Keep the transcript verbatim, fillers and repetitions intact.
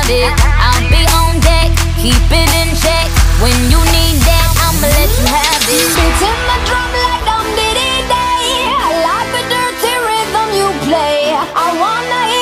it. I'll be on deck, keep it in check. When you need that, I'ma let you have it. Beating my drum like I'm Diddy Day. I like the dirty rhythm you play. I wanna hear